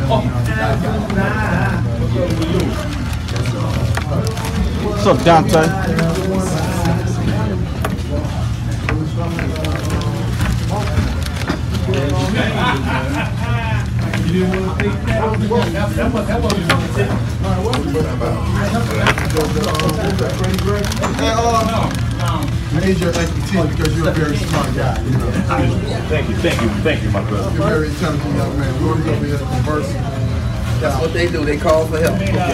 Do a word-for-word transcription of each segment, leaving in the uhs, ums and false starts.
What's up, Dante? I need your expertise because you're a very smart guy. You know? Thank you, thank you, thank you, my brother. You're a very intelligent young man. We're going to be able to converse. That's what they do. They call for help. Hey,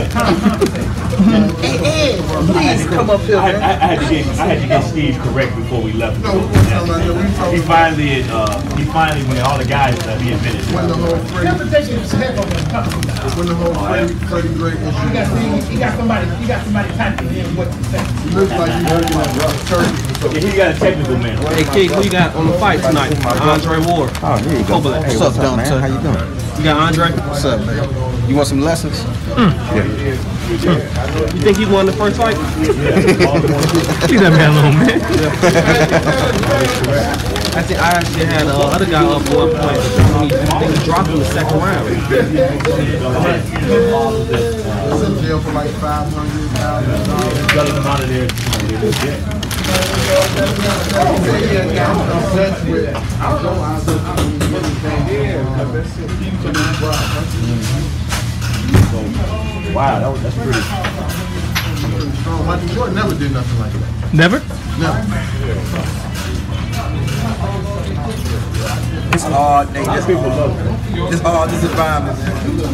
Ed, please come up here, I, I, man. I had to get I had to get Steve correct before we left. No, no, no, no, we talking He finally uh he finally when all the guys left, he admitted. when the whole Freddie, when the whole Freddie, Freddie Gray issue. You got, you got somebody, you got somebody typing in what you say. It looks like you're working on rough turkey. Yeah, he got a technical man. Hey, Kid, who you got on the fight tonight? Andre Ward. Oh, here you go. Hey, what's, what's up, Dante? How you doing? You got Andre? What's up, man? You want some lessons? Mm. Yeah. Mm. You think he won the first fight? Leave that man alone, man. I think I actually had the uh, other guy up at one point. He, I think he dropped in the second round. He's in jail for like five hundred thousand dollars. Got him out of there. Wow, that was, that's pretty. Pretty strong. Michael Jordan never did nothing like that. Never? Never. It's hard, Nate. It's People love him. It's hard, this environment, man.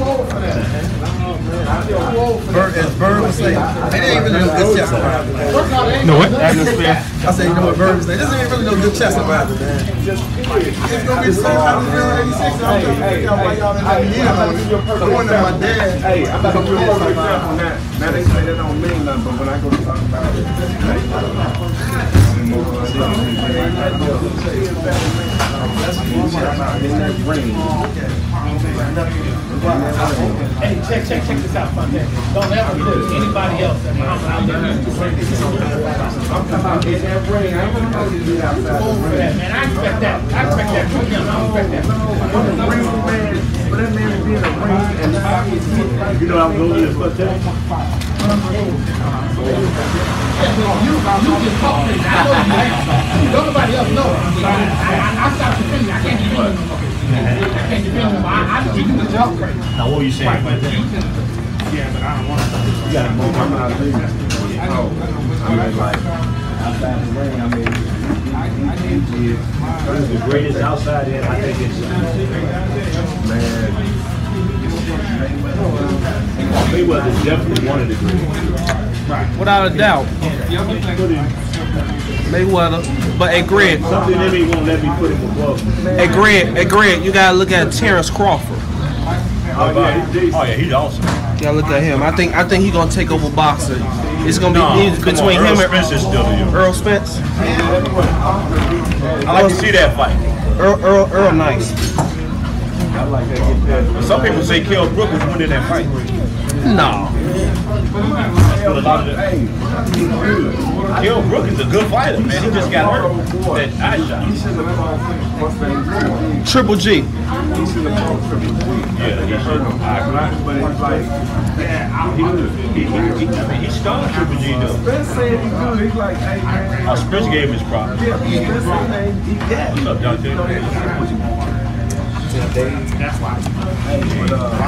Bird, as Bird would say, it ain't really no good chess environment, man. No what? Atmosphere. I say, you know what Bird would say, this ain't really no good chess environment, man. It's gonna be the same how we feel in eighty-six. I'm trying to figure out why y'all didn't have me in. The one that my dad. Hey, I'm about to give you a perfect example on that. Now they say that don't mean nothing, but when I go to talk about it, Hey, check, check, check this out, fun man. Don't ever put anybody else in my house. I'm talking about in that ring. I ain't gonna tell you to get outside the ring. Man, I expect that. I expect that from him. I expect that. When the ring man, for that man to be in a ring and the pockets hit, You know I'm going to this first time? You, you just talk to me. I know you ain't. Don't nobody else know. I, I, I stopped defending. I can't defend him. I can't defend him. I, I know you can talk crazy. Now what were you saying about that? Yeah, but I don't want to. You got to move. I'm not a leader. I mean, like, outside the ring, I mean, he is The greatest outside in, I think it's man. Mayweather definitely one of the greatest. Without a doubt. Mayweather. But hey, Greg. Something in me won't let me put him above. Hey, Greg. Hey, Greg. You gotta look at Terrence Crawford. Oh yeah, he's, oh, yeah, he's awesome. You gotta look at him. I think. I think he's gonna take over boxing. It's gonna be No, it's come between on, him Earl and Spence is still the Earl Spence. I like to see that fight. Earl, Earl, Earl, nice. I like that. Some people say Kell Brook is winning that fight. No. But a lot of the, Kell Brook is a good fighter, man. He just got hurt. That eye shot. He shouldn't have fought Mustang. Triple G. He should have fought Triple G. Yeah, he should have. I agree. But it's like, He, he, he, he, I mean, he stunned Triple G though. Spence said he's good. He's like, hey man. Uh, Spence gave him his props. Yeah, Spence said he, yeah. What's up, Dante? That's why. But, uh,